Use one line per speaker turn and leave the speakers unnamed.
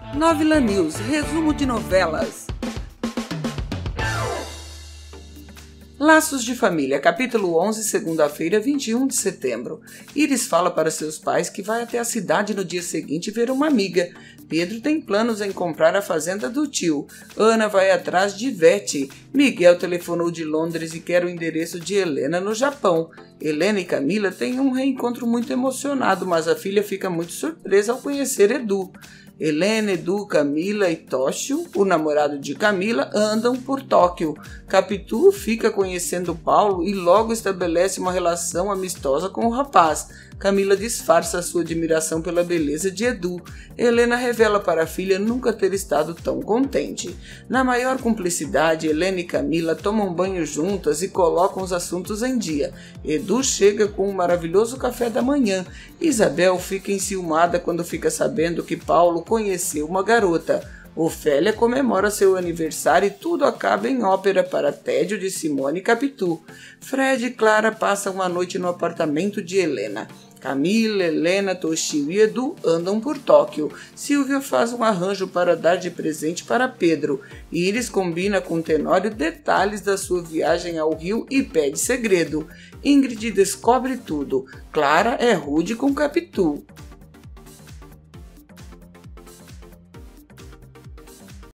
Novela News, resumo de novelas. Laços de Família, capítulo 11, segunda-feira, 21 de setembro. Iris fala para seus pais que vai até a cidade no dia seguinte ver uma amiga. Pedro tem planos em comprar a fazenda do tio. Ana vai atrás de Vete. Miguel telefonou de Londres e quer o endereço de Helena no Japão. Helena e Camila têm um reencontro muito emocionado, mas a filha fica muito surpresa ao conhecer Edu. Helena, Edu, Camila e Tóshio, o namorado de Camila, andam por Tóquio. Capitu fica conhecendo Paulo e logo estabelece uma relação amistosa com o rapaz. Camila disfarça sua admiração pela beleza de Edu. Helena revela para a filha nunca ter estado tão contente. Na maior cumplicidade, Helena e Camila tomam banho juntas e colocam os assuntos em dia. Edu chega com um maravilhoso café da manhã. Isabel fica enciumada quando fica sabendo que Paulo conheceu uma garota. Ofélia comemora seu aniversário e tudo acaba em ópera para tédio de Simone e Capitu. Fred e Clara passam uma noite no apartamento de Helena. Camila, Helena, Toshio e Edu andam por Tóquio. Silvia faz um arranjo para dar de presente para Pedro. Iris combina com Tenório detalhes da sua viagem ao Rio e pede segredo. Ingrid descobre tudo. Clara é rude com Capitu.